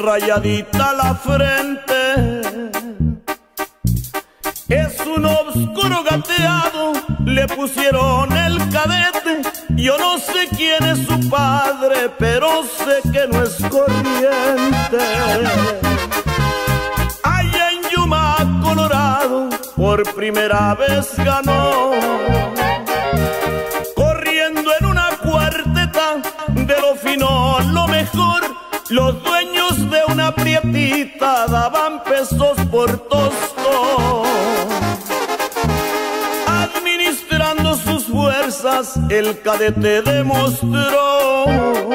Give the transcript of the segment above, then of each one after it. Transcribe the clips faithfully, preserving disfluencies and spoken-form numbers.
rayadita la frente. Es un oscuro gateado, le pusieron el Cadete. Yo no sé quién es su padre, pero sé que no es corriente. Allá en Yuma, Colorado, por primera vez ganó, corriendo en una cuarteta de lo fino, lo mejor. Los dueños de una prietita daban pesos por tosto. Administrando sus fuerzas, el Cadete demostró.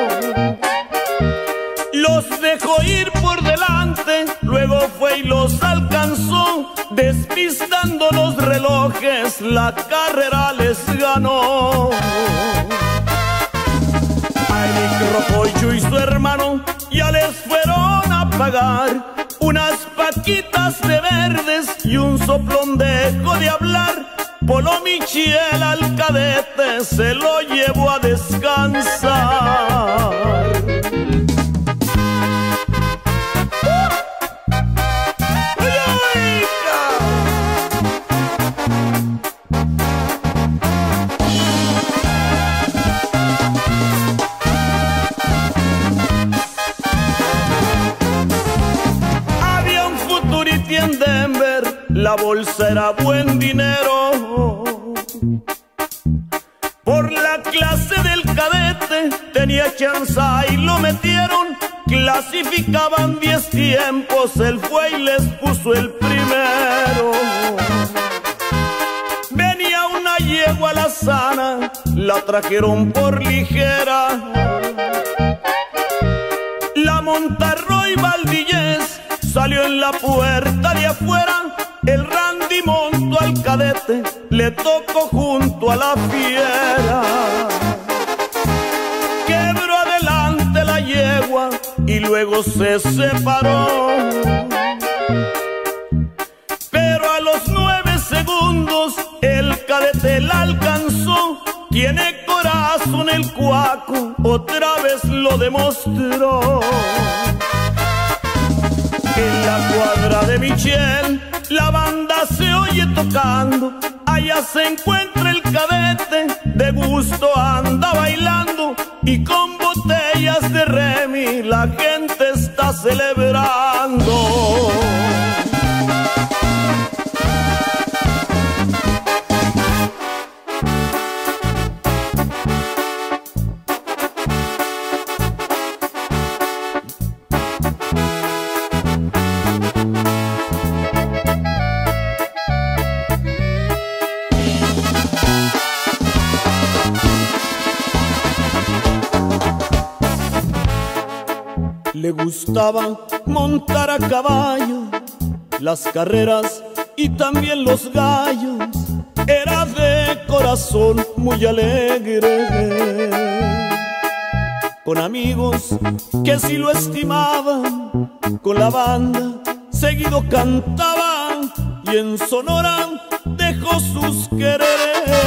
Los dejó ir por delante, luego fue y los alcanzó. Despistando los relojes, la carrera les ganó. A Eric Rojocho y su hermano ya les fueron a pagar unas paquitas de verdes y un soplón dejo de hablar. Polo Michiel al Cadete se lo llevó a descansar. En Denver la bolsa era buen dinero. Por la clase del Cadete tenía chance y lo metieron. Clasificaban diez tiempos, él fue y les puso el primero. Venía una yegua la sana, la trajeron por ligera. La Montarroy Valdillez salió en la puerta de afuera. El Randy montó al Cadete, le tocó junto a la fiera. Quebró adelante la yegua y luego se separó. Pero a los nueve segundos el Cadete la alcanzó. Tiene corazón el cuaco, otra vez lo demostró. En la cuadra de Michiel la banda se oye tocando. Allá se encuentra el Cadete, de gusto anda bailando. Y con botellas de Remy la gente está celebrando. Le gustaba montar a caballo, las carreras y también los gallos. Era de corazón muy alegre, con amigos que sí lo estimaban. Con la banda seguido cantaban y en Sonora dejó sus quereres.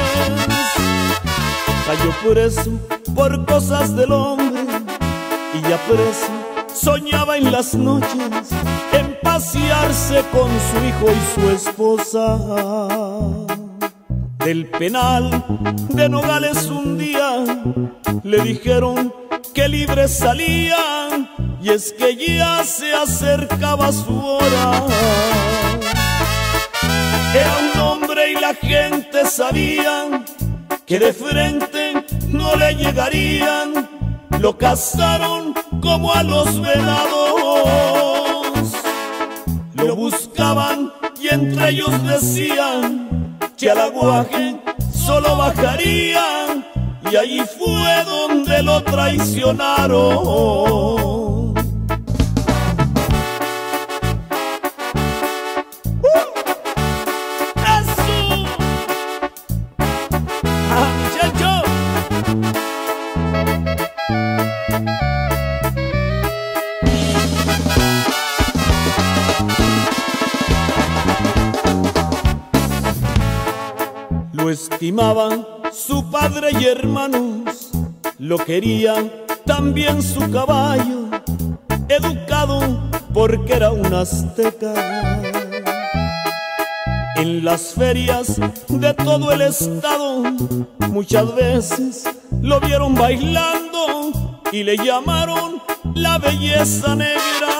Cayó preso por cosas del hombre y ya preso soñaba en las noches en pasearse con su hijo y su esposa. Del penal de Nogales un día le dijeron que libre salía, y es que ya se acercaba su hora. Era un hombre y la gente sabía que de frente no le llegarían. Lo cazaron como a los venados. Lo buscaban y entre ellos decían que al aguaje solo bajarían. Y allí fue donde lo traicionaron. Lo estimaban su padre y hermanos, lo querían también su caballo, educado lado porque era un azteca. En las ferias de todo el estado muchas veces lo vieron bailando y le llamaron la belleza negra.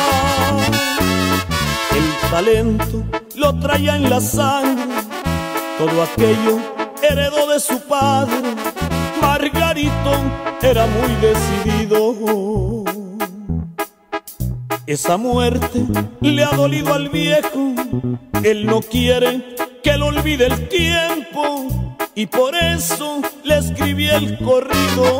El talento lo traía en la sangre, todo aquello heredó de su padre. Margarito era muy decidido. Esa muerte le ha dolido al viejo, él no quiere que lo olvide el tiempo y por eso le escribí el corrido.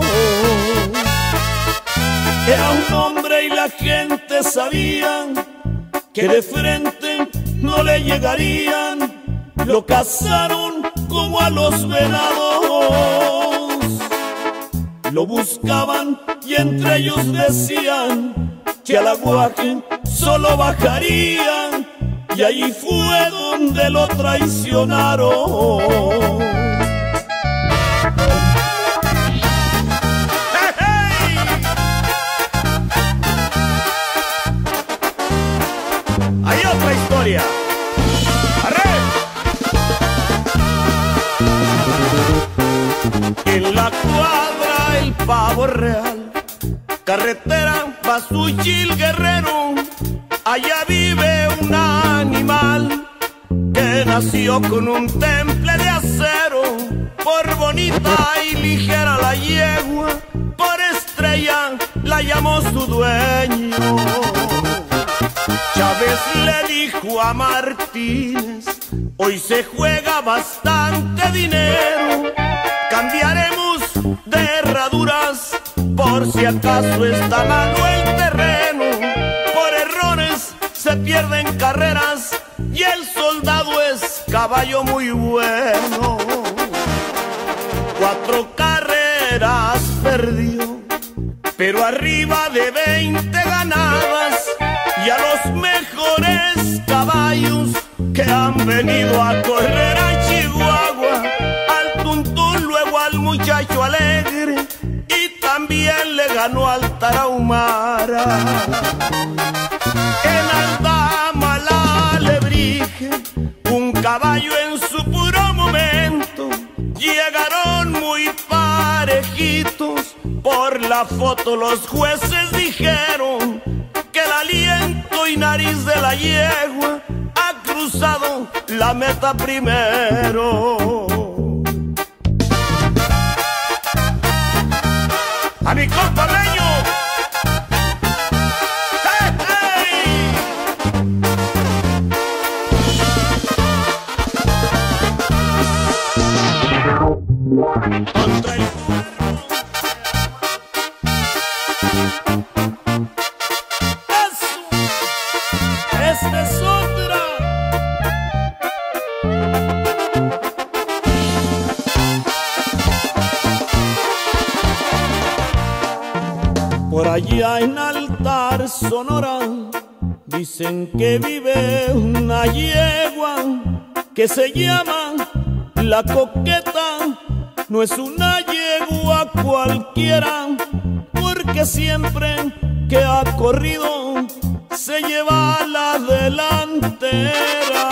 Era un hombre y la gente sabía que de frente no le llegarían, lo cazaron como a los venados. Lo buscaban y entre ellos decían que al aguaje solo bajarían, y allí fue donde lo traicionaron. ¡Hey, hey! Hay otra historia. ¡Arre! En la cuadra el Pavo Real, carretera Pasuchil Guerrero, allá vive un animal que nació con un temple de acero. Por bonita y ligera la yegua, por estrella la llamó su dueño. Chávez le dijo a Martínez: hoy se juega bastante dinero, cambiaremos de herraduras por si acaso está malo el terreno. Por errores se pierden carreras y el soldado es caballo muy bueno. Cuatro carreras perdió, pero arriba de veinte ganadas, y a los mejores caballos que han venido a correr a Chihuahua, al tuntún, luego al muchacho alegre, y también le ganó al tarahumara. En Aldama la Alebrije, un caballo en su puro momento, llegaron muy parejitos. Por la foto los jueces dijeron que el aliento y nariz de la yegua ha cruzado la meta primero. A mi compa Leño. ¡Hey, hey! Contra el eso, esta es otra. Por allá en Altar, Sonora, dicen que vive una yegua que se llama La Coqueta. No es una yegua cualquiera, porque siempre que ha corrido se lleva la delantera.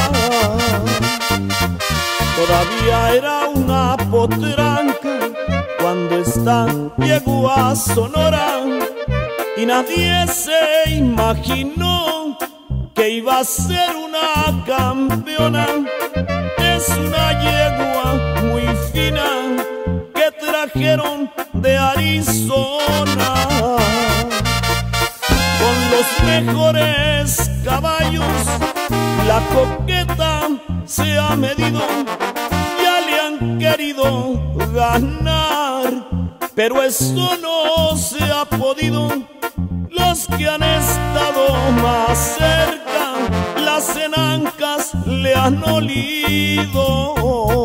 Todavía era una potranca cuando esta llegó a Sonora, y nadie se imaginó que iba a ser una campeona. Es una yegua muy fina que trajeron de Arizona, con los mejores caballos. La Coqueta se ha medido, ya le han querido ganar, pero eso no se ha podido. Los que han estado más cerca, las enancas le han olido.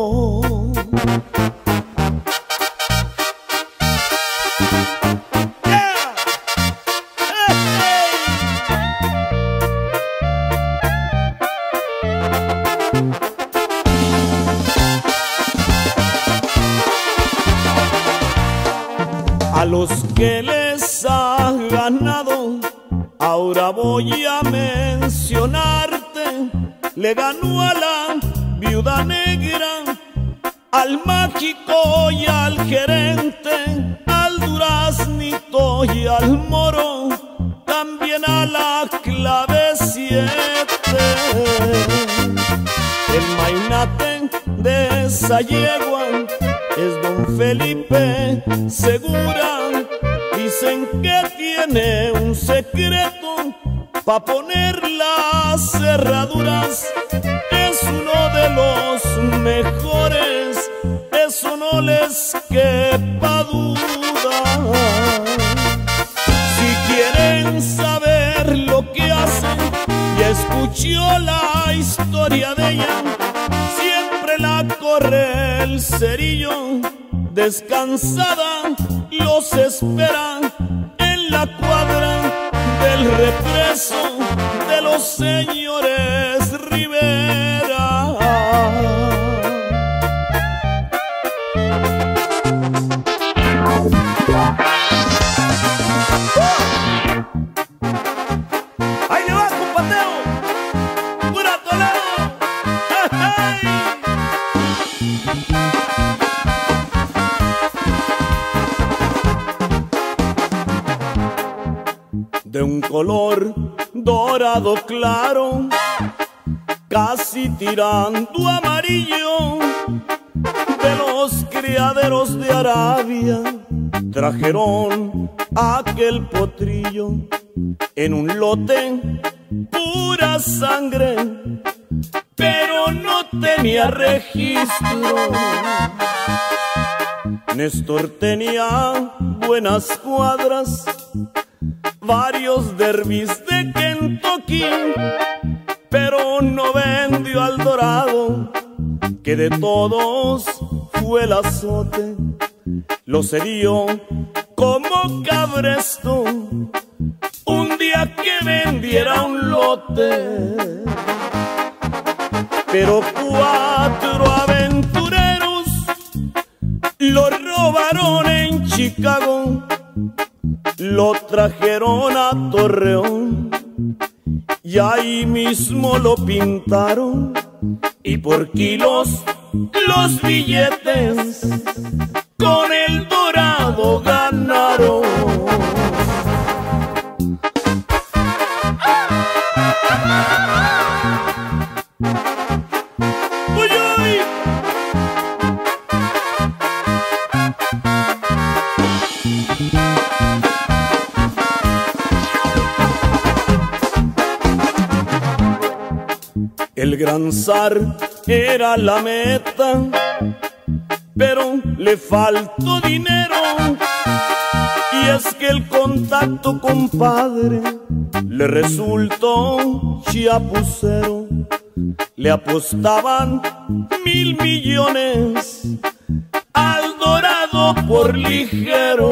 Yeah. Hey, hey. A los que les ha ganado, a Ahora voy a mencionarte, le ganó a la Viuda Negra, al Mágico y al Gerente, al Duraznito y al Moro, también a la Clave siete. El mainate de esa yegua es don Felipe Segura. Dicen que tiene un secreto pa' poner las cerraduras. Es uno de los mejores, eso no les quepa duda. Si quieren saber lo que hace, ya escuchó la historia de ella. Siempre la corre el cerillo, descansada los espera en la cuadra del represo de los señores Rivera. ¡Ahí le va, compateo! ¡Pura Toledo! ¡Hey! De un color dorado claro, casi tirando amarillo, de los criaderos de Arabia trajeron aquel potrillo en un lote pura sangre, pero no tenía registro. Néstor tenía buenas cuadras, varios derbis de Kentucky, pero no vendió al Dorado, que de todos fue el azote. Lo cedió como cabresto un día que vendiera un lote. Pero cuatro aventureros lo robaron en Chicago, lo trajeron a Torreón y ahí mismo lo pintaron, y por kilos los billetes con el Dorado ganaron. ¡Uy, uy! El gran zar era la meta, pero le faltó dinero. Y es que el contacto, compadre, le resultó chiapucero. Le apostaban mil millones al Dorado por ligero.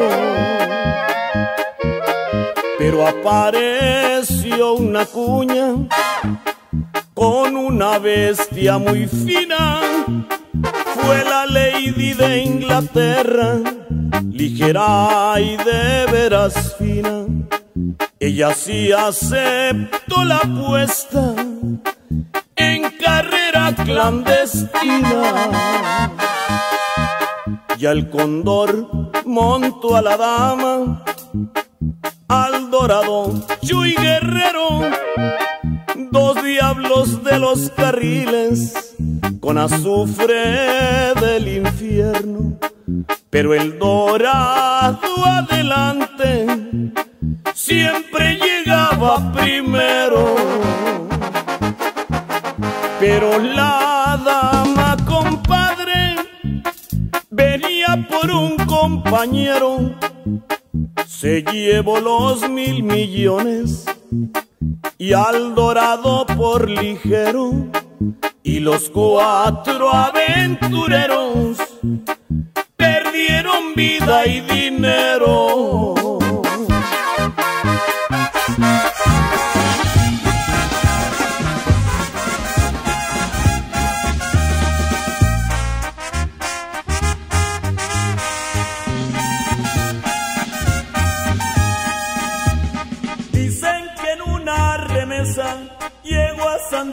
Pero apareció una cuña con una bestia muy fina. Fue la Lady de Inglaterra, ligera y de veras fina. Ella sí aceptó la apuesta en carrera clandestina. Y al Cóndor montó a la dama, al Dorado Chuy Guerrero, dos diablos de los carriles con azufre del infierno. Pero el Dorado adelante siempre llegaba primero. Pero la dama, compadre, venía por un compañero, se llevó los mil millones y al Dorado por ligero. Y los cuatro aventureros perdieron vida y dinero. Dicen que en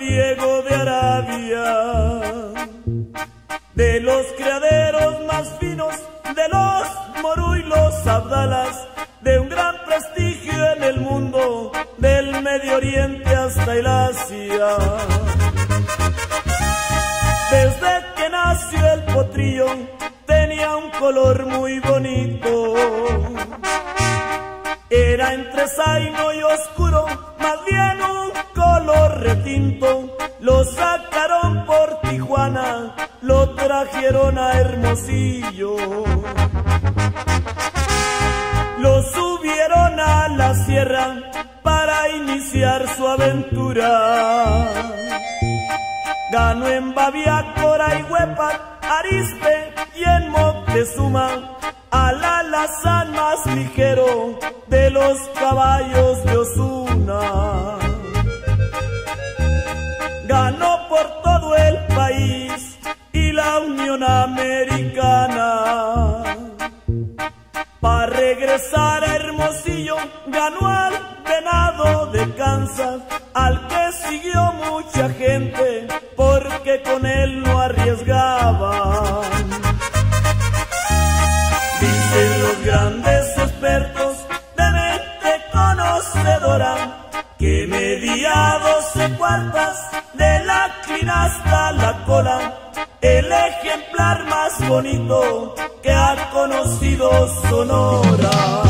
Diego de Arabia. De los criaderos más finos, de los Morú y los Abdalas, de un gran prestigio en el mundo, del Medio Oriente hasta el Asia. Desde que nació el potrillo, tenía un color muy bonito. Era entre zaino y oscuro, más bien un color retinto. Lo sacaron por Tijuana, lo trajeron a Hermosillo. Lo subieron a la sierra para iniciar su aventura. Ganó en Babiácora y Huepac, Arizpe y en Moctezuma, al alazán más ligero de los caballos de Osuna. Ganó por todo el país y la Unión Americana. Para regresar a Hermosillo, ganó al Venado de Kansas, al que siguió mucha gente porque con él no arriesgaban. Dicen los grandes expertos de mente conocedora que medía doce cuartas de la crin hasta la cola, el ejemplar más bonito que ha conocido Sonora.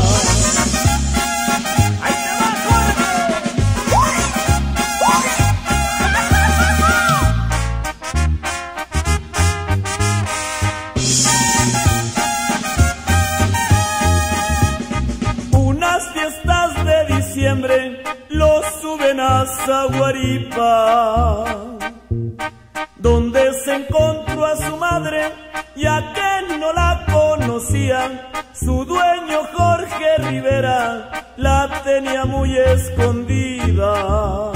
Unas fiestas de diciembre lo suben a Zaguaripa, donde se encontró a su madre, ya que no la conocía. Su dueño Jorge Rivera la tenía muy escondida.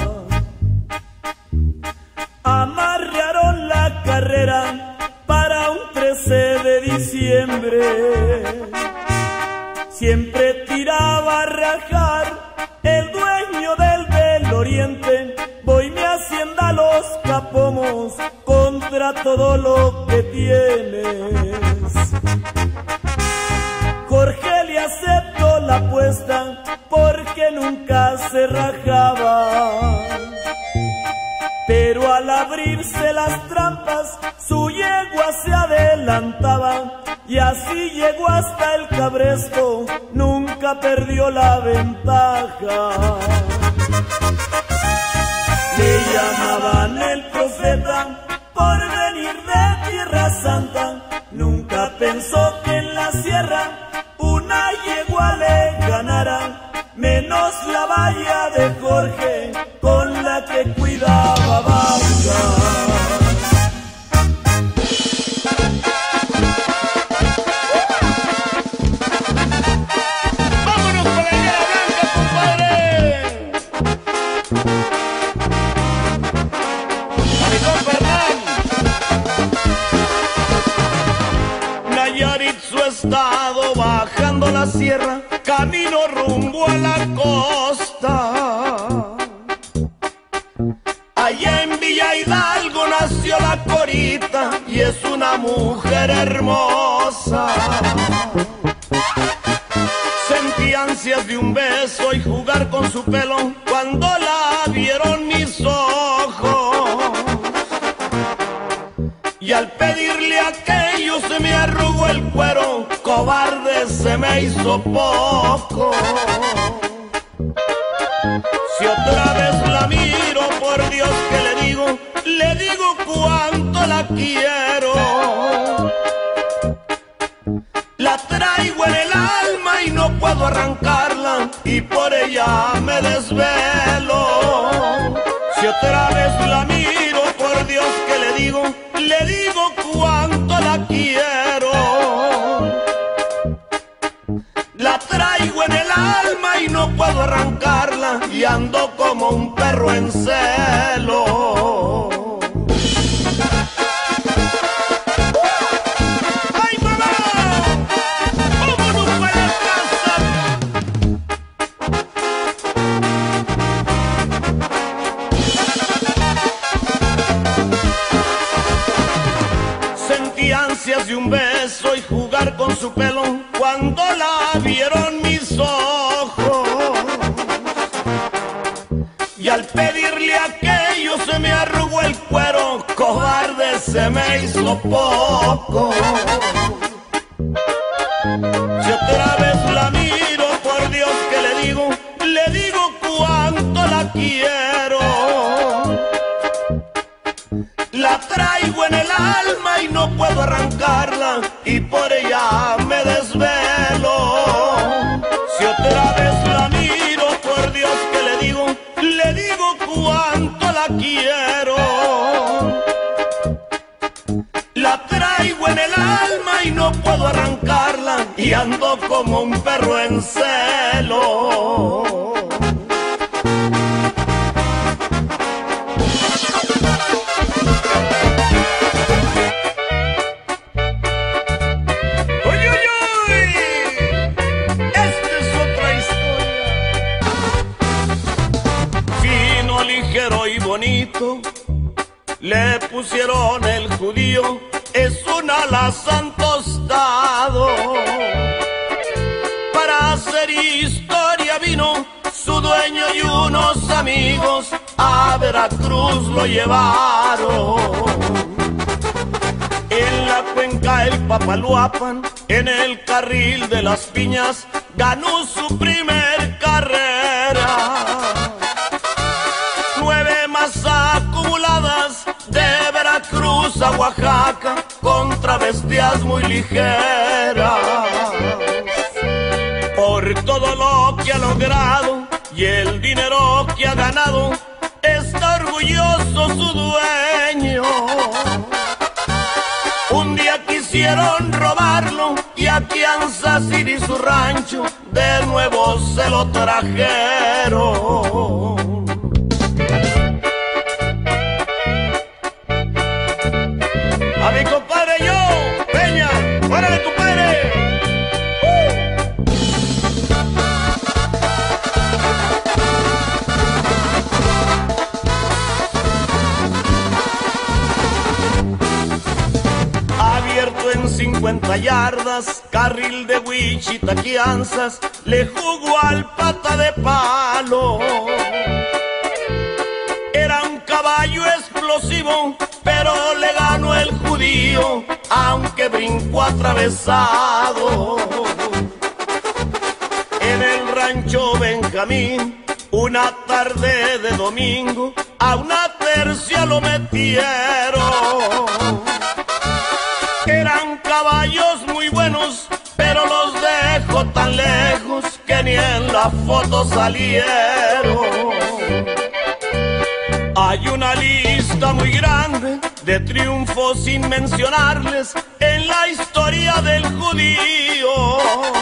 Amarraron la carrera para un trece de diciembre. Siempre tiraba a rajar el dueño del del Oriente. Voy mi hacienda a los Capomos contra todo lo que tienes. Jorge le aceptó la apuesta porque nunca se rajaba. Pero al abrirse las trampas, su yegua se adelantaba y así llegó hasta el Cabresto, nunca perdió la ventaja. Le llamaban el profeta por venir de Tierra Santa, nunca pensó que en la sierra una yegua le ganara, menos la valla de Jorge con la que cuidaba vacas. Estado bajando la sierra, camino rumbo a la costa. Allá en Villa Hidalgo nació la Corita y es una mujer hermosa. Sentí ansias de un beso y jugar con su pelo cuando la vieron mis ojos. Y al pedirle aquello se me arrugó el cuero, cobarde se me hizo poco. Si otra vez la miro, por Dios que le digo, le digo cuánto la quiero. La traigo en el alma y no puedo arrancarla, y por ella me desvelo. Si otra vez la miro, por Dios que le digo, le digo cuánto la quiero. La traigo en el alma y no puedo arrancarla, y ando como un perro en celo. ¡Ay, mamá! ¡Vámonos para la casa! con su pelo cuando la vieron mis ojos. Y al pedirle aquello se me arrugó el cuero, cobarde se me hizo poco. Si otra vez la miro, por Dios que le digo, le digo cuánto la quiero. La traigo en el alma y no puedo arrancarla, y por ella me desvelo. Si otra vez la miro, por Dios que le digo, le digo cuánto la quiero. La traigo en el alma y no puedo arrancarla, y ando como un perro en celo. Y bonito le pusieron el judío, es un alazán tostado. Para hacer historia vino su dueño y unos amigos, a Veracruz lo llevaron. En la cuenca el Papaloapan, en el carril de las piñas, ganó su primer carrera. Nueve más acumuladas de Veracruz a Oaxaca, contra bestias muy ligeras. Por todo lo que ha logrado y el dinero que ha ganado, está orgulloso su dueño. Un día quisieron robarlo y aquí a Kansas City su rancho de nuevo se lo trajeron. A mi compadre yo, Peña, ¡órale, compadre! ¡Uh! Abierto en cincuenta yardas, carril de Wichita, Kansas, le jugó al pata de palo. Era un caballo explosivo, pero le ganó el judío, aunque brincó atravesado. En el rancho Benjamín, una tarde de domingo, a una tercia lo metieron. Eran caballos muy buenos, pero los dejó tan lejos que ni en la foto salieron. Hay una lista muy grande de triunfos sin mencionarles en la historia del judío.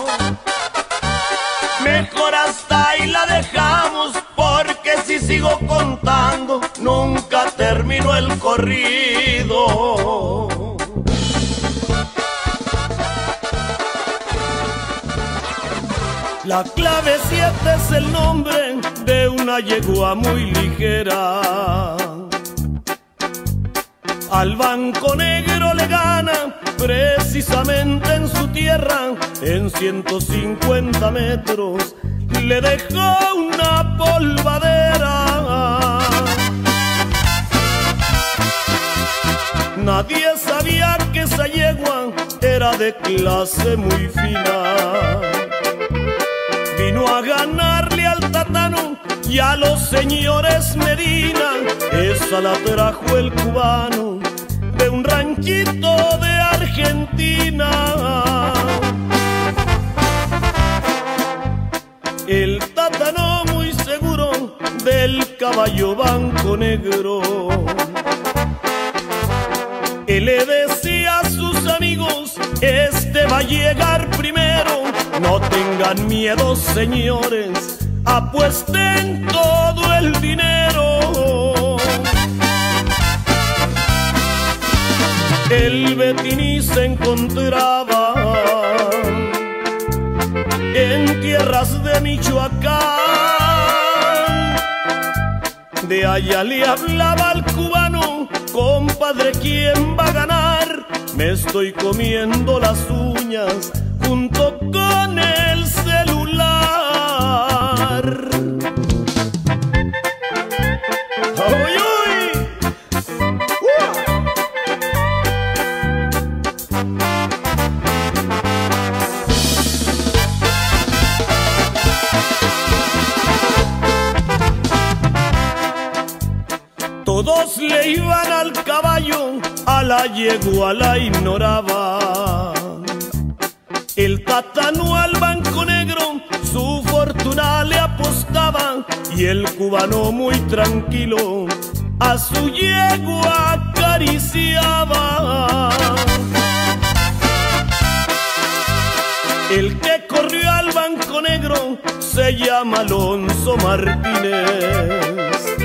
Mejor hasta ahí la dejamos, porque si sigo contando nunca termino el corrido. La clave siete es el nombre de una yegua muy ligera. Al Banco Negro le gana precisamente en su tierra, en ciento cincuenta metros le dejó una polvadera. Nadie sabía que esa yegua era de clase muy fina. Vino a ganarle al Tatano y a los señores Medina. Esa la trajo el cubano de un ranchito de Argentina. El Tatano muy seguro del caballo Banco Negro. Él le decía a sus amigos: este va a llegar primero. No tengan miedo, señores, apuesten todo el dinero. El Betini se encontraba en tierras de Michoacán. De allá le hablaba al cubano: compadre, ¿quién va a ganar? me estoy comiendo las uñas junto con el celular. ¡Uy, uy! ¡Uh! Todos le iban al caballo, a la yegua la ignoraba. El tatano al banco negro su fortuna le apostaba, y el cubano muy tranquilo a su yegua acariciaba. El que corrió al banco negro se llama Alonso Martínez.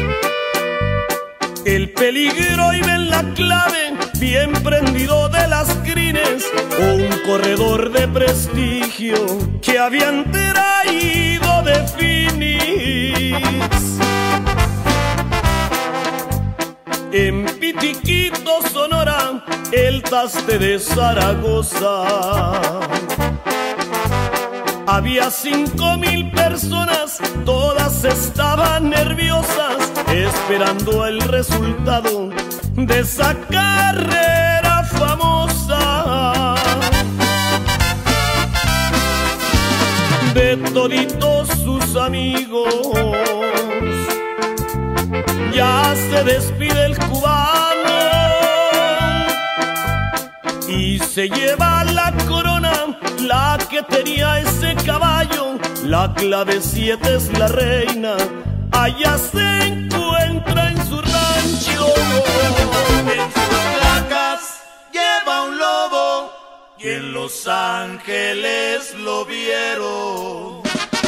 El peligro iba en la clave, bien prendido de las crines, o un corredor de prestigio que habían traído de Phoenix. En Pitiquito, Sonora, el taste de Zaragoza. Había cinco mil personas, todas estaban nerviosas, esperando el resultado de esa carrera famosa. De toditos sus amigos, ya se despide el cubano y se lleva la corona, la que tenía ese caballo. La clave siete es la reina, allá se encuentra en su rancho. En sus placas lleva un lobo y en Los Ángeles lo vieron.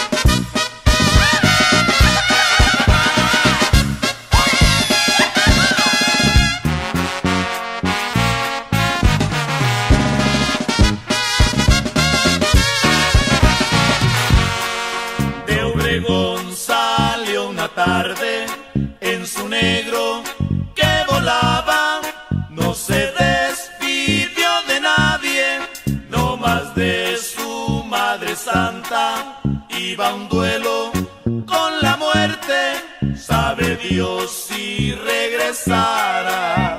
Salió una tarde en su negro que volaba, no se despidió de nadie, no más de su Madre Santa. Iba a un duelo con la muerte, sabe Dios si regresara.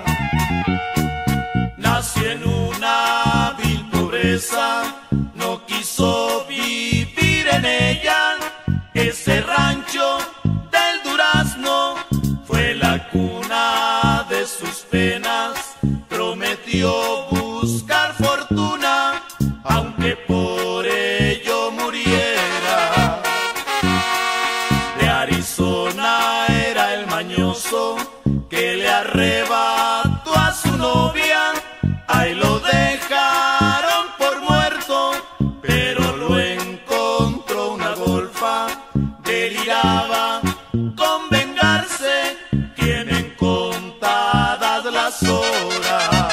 Nació en una vil pobreza, no quiso vivir en ella. Ese rancho del Durazno fue la cuna de sus penas. Prometió buscar fortuna, aunque por ello muriera. De Arizona era el mañoso que le arrebató a su novia. Ahí lo dejaron por muerto, pero lo encontró una golfa. Deliraba con vengarse, tienen contadas las horas.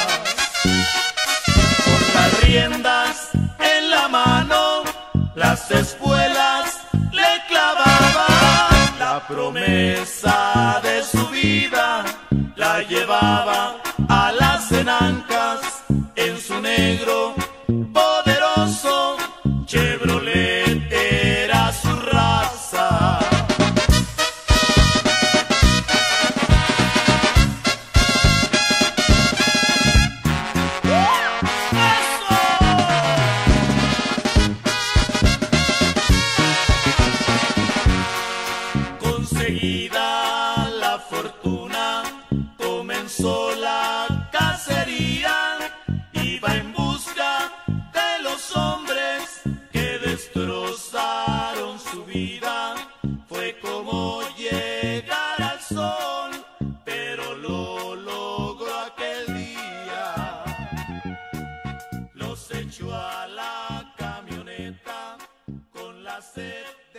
Con las riendas en la mano, las espuelas le clavaba. La promesa de su vida la llevaba a las enancas en su negro poderoso Chevrolet. Era su raza. Conseguida la fortuna, comenzó la cacería. Iba en busca de los hombres que destrozaron su vida. Fue como llegar al sol, pero lo logró aquel día. Los echó a la camioneta con la sed